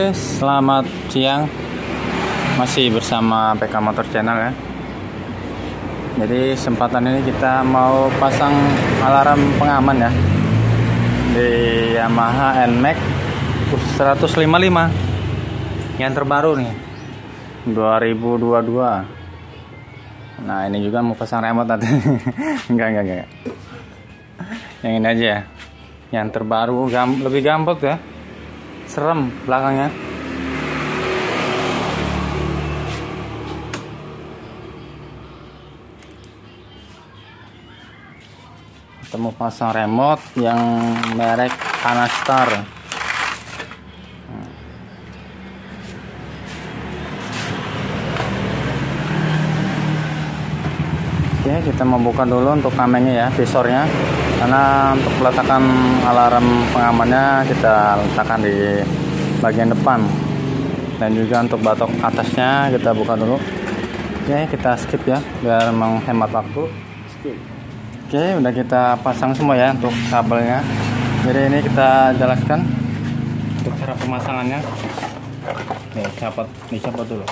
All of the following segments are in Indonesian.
Oke, selamat siang. Masih bersama PK Motor Channel ya. Jadi kesempatan ini kita mau pasang alarm pengaman ya di Yamaha NMAX 155 yang terbaru nih 2022. Nah ini juga mau pasang remote nanti. enggak. Yang ini aja ya, yang terbaru, lebih gampang ya, serem belakangnya. Kita mau pasang remote yang merek Panastar. Oke, kita mau buka dulu untuk kamengnya ya, visornya, karena untuk peletakan alarm pengamannya kita letakkan di bagian depan, dan juga untuk batok atasnya kita buka dulu. Oke, kita skip ya biar menghemat waktu. Skip. Oke, udah kita pasang semua ya untuk kabelnya. Jadi ini kita jelaskan untuk cara pemasangannya. Nih, dicopot dulu.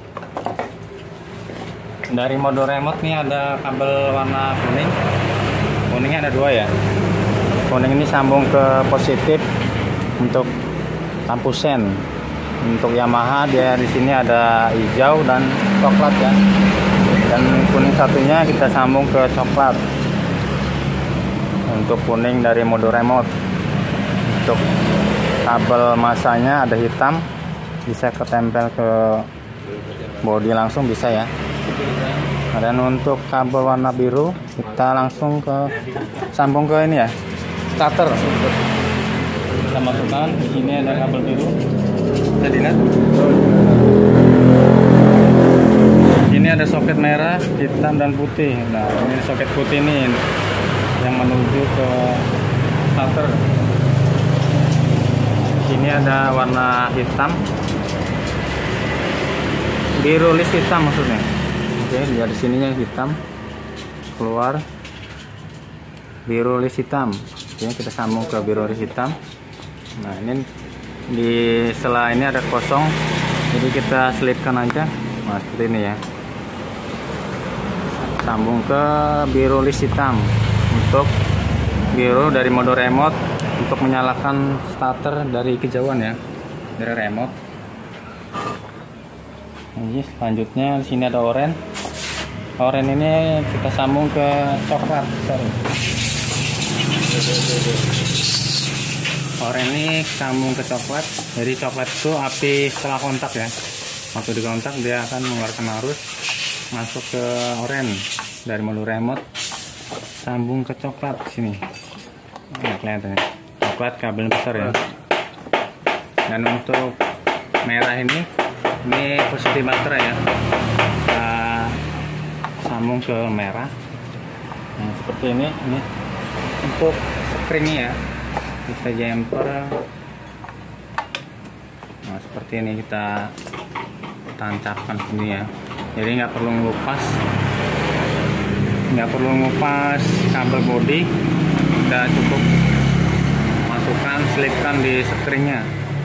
Dari mode remote nih ada kabel warna kuning. Kuningnya ada dua ya. Kuning ini sambung ke positif untuk lampu sen. Untuk Yamaha dia di sini ada hijau dan coklat ya. Dan kuning satunya kita sambung ke coklat. Untuk kuning dari mode remote. Untuk kabel masanya ada hitam, bisa ketempel ke bodi langsung bisa ya. Dan untuk kabel warna biru kita langsung sambung ke ini ya, starter. Kita masukkan di sini ada kabel biru. Bisa dilihat. Ini ada soket merah, hitam dan putih. Nah, ini soket putih ini yang menuju ke starter. Ini ada warna hitam, biru list hitam maksudnya. Oke, lihat di sininya hitam keluar, biru list hitam. Oke, kita sambung ke biru list hitam. Nah ini di sela ini ada kosong, jadi kita selipkan aja. Nah seperti ini ya, sambung ke biru list hitam. Untuk biru dari mode remote untuk menyalakan starter dari kejauhan ya, dari remote. Ini selanjutnya di sini ada oranye. Oranye ini kita sambung ke coklat. Oranye ini sambung ke coklat. Jadi coklat itu api setelah kontak ya. Waktu dikontak dia akan mengeluarkan arus masuk ke oranye dari mode remote, sambung ke coklat sini. Nah, kelihatan ya. Coklat kabel besar ya. Dan untuk merah ini positif baterai ya. Kita sambung ke merah. Nah, seperti ini untuk springnya ya, bisa jumper. Nah seperti ini kita tancapkan sini ya, jadi nggak perlu ngupas kabel bodi, kita cukup masukkan, selipkan di springnya.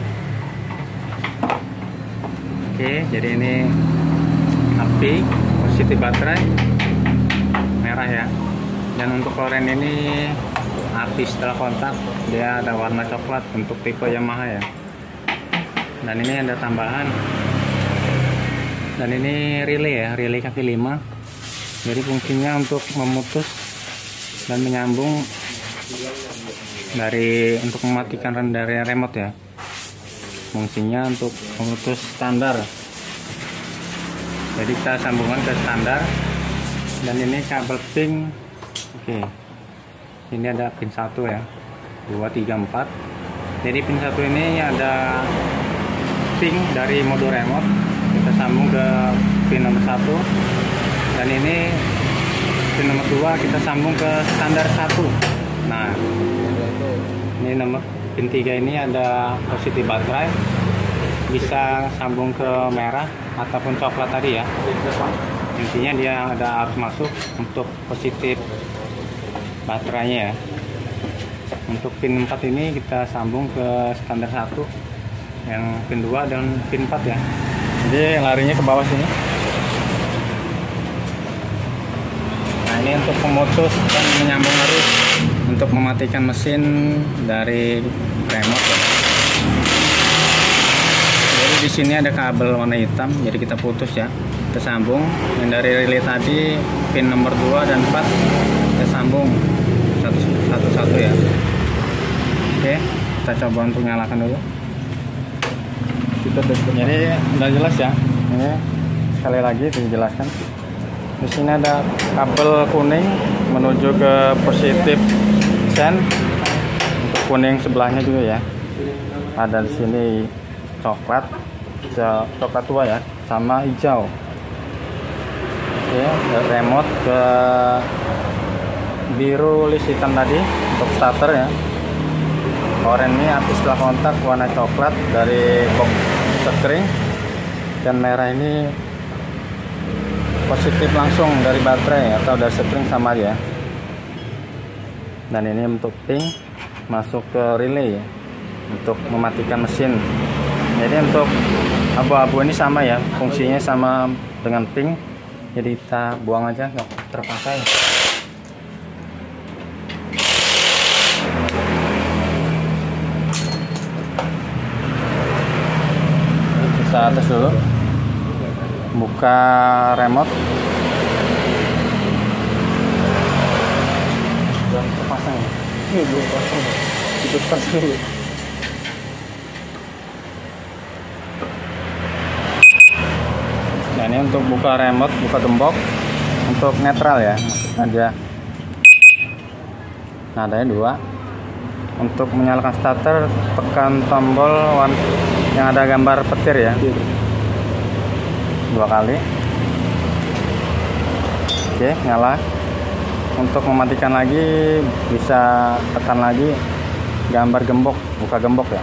Oke, jadi ini api positif baterai merah ya. Dan untuk oranye ini api setelah kontak, dia ada warna coklat untuk tipe Yamaha ya. Dan ini ada tambahan, dan ini relay ya, relay kaki 5. Jadi fungsinya untuk memutus dan menyambung untuk mematikan dari remote ya. Fungsinya untuk memutus standar. Jadi kita sambungan ke standar. Dan ini kabel pin. Oke, ini ada pin 1 ya, 2, 3, 4. Jadi pin 1 ini ada pin dari mode remote, kita sambung ke pin nomor 1. Dan ini pin nomor 2 kita sambung ke standar 1. Nah ini nomor pin 3 ini ada positif baterai, bisa sambung ke merah ataupun coklat tadi ya. Intinya dia ada arus masuk untuk positif baterainya ya. Untuk pin 4 ini kita sambung ke standar 1. yang pin 2 dan pin 4 ya. Jadi larinya ke bawah sini. Nah, ini untuk pemutus dan menyambung arus untuk mematikan mesin dari remote ya. Jadi di sini ada kabel warna hitam, jadi kita putus ya. Kita sambung yang dari relay tadi pin nomor 2 dan 4 kita sambung satu-satu ya. Oke, kita coba untuk nyalakan dulu. Jadi udah jelas ya. Ini sekali lagi dijelaskan. Di sini ada kabel kuning menuju ke positif sen. Untuk kuning sebelahnya juga ya. Ada di sini coklat tua ya, sama hijau. Oke, remote ke biru list hitam tadi untuk starter ya. Oranye ini api setelah kontak warna coklat dari box screen, dan merah ini positif langsung dari baterai atau dari spring sama ya. Dan ini untuk pink masuk ke relay ya, untuk mematikan mesin. Jadi untuk abu-abu ini sama ya, fungsinya sama dengan pink. Jadi kita buang aja, nggak terpakai. Kita atas dulu, buka remote, belum terpasang ya? Ini belum pasang, itu pas dulu. Nah, ini untuk buka remote, buka gembok untuk netral ya, aja. Nah, adanya 2. Untuk menyalakan starter, tekan tombol yang ada gambar petir ya, 2 kali. Oke, nyala. Untuk mematikan lagi bisa tekan lagi gambar gembok, buka gembok ya.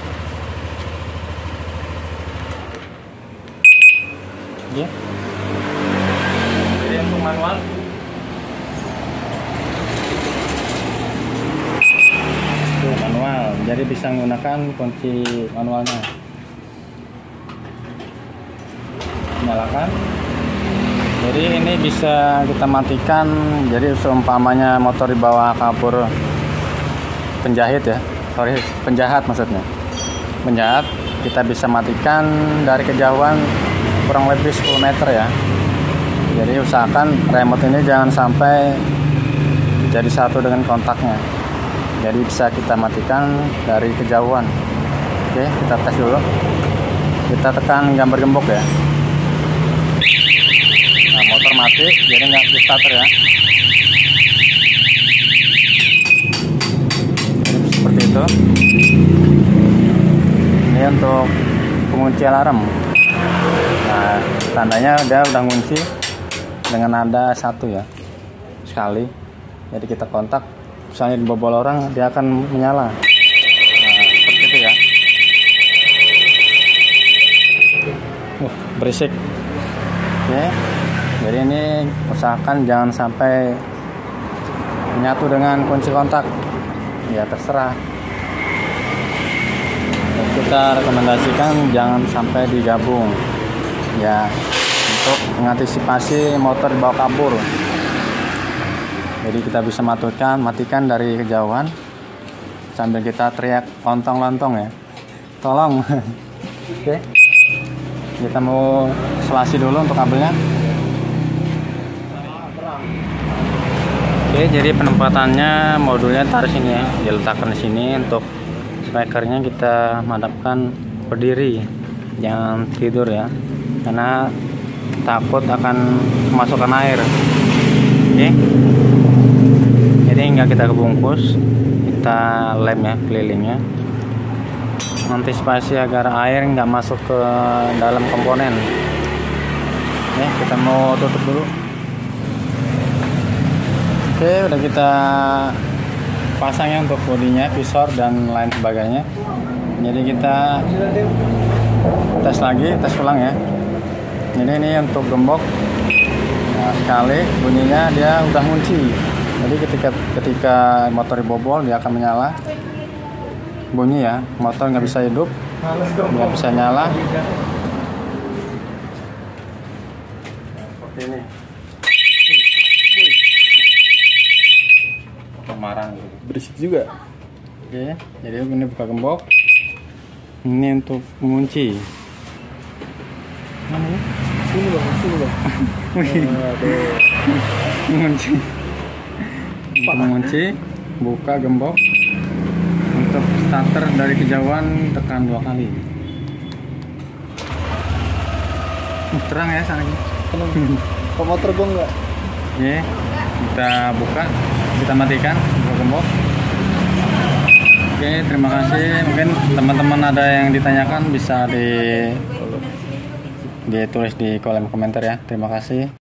Oke. Jadi untuk manual, jadi bisa menggunakan kunci manualnya. Nyalakan. Jadi ini bisa kita matikan. Jadi seumpamanya motor di bawah kabur penjahit ya, penjahat maksudnya, penjahat, kita bisa matikan dari kejauhan kurang lebih 10 meter ya. Jadi usahakan remote ini jangan sampai jadi satu dengan kontaknya. Jadi bisa kita matikan dari kejauhan. Oke, kita tes dulu. Kita tekan gambar gembok ya. Nah, motor mati, jadi nggak di starter ya. Jadi seperti itu. Ini untuk pengunci alarm. Nah, tandanya dia udah ngunci dengan nada 1 ya, sekali. Jadi kita kontak, misalnya dibobol orang, dia akan menyala. Nah, seperti itu ya. Berisik. Oke. Jadi ini usahakan jangan sampai menyatu dengan kunci kontak. Ya terserah. Dan kita rekomendasikan jangan sampai digabung. Ya, untuk mengantisipasi motor dibawa kabur. Jadi kita bisa matikan dari kejauhan sambil kita teriak lontong-lontong ya, tolong. Oke, kita mau selasi dulu untuk kabelnya. Oke, jadi penempatannya modulnya taruh sini ya, diletakkan di sini. Untuk speakernya kita madapkan berdiri, jangan tidur ya, karena takut akan kemasukan air. Oke. Jadi nggak kita kebungkus, kita lem ya kelilingnya, antisipasi agar air nggak masuk ke dalam komponen. Oke, kita mau tutup dulu. Oke, udah kita pasang ya untuk bodinya, visor dan lain sebagainya. Jadi kita tes lagi, tes ulang ya. Jadi ini untuk gembok, nah, sekali bunyinya dia udah ngunci. Jadi ketika motor dibobol dia akan menyala bunyi ya, motor nggak bisa hidup nggak bisa nyala. Seperti ini. Marang gitu. Berisik juga. Oke, jadi ini buka gembok. Ini untuk mengunci. Mana ya? Sini bang. Mengunci. Untuk mengunci, buka gembok. Untuk starter dari kejauhan tekan 2 kali. Terang ya sana. Kok motor gua enggak? Oke, kita buka, kita matikan buka gembok. Oke, terima kasih. Mungkin teman-teman ada yang ditanyakan bisa ditulis di kolom komentar ya. Terima kasih.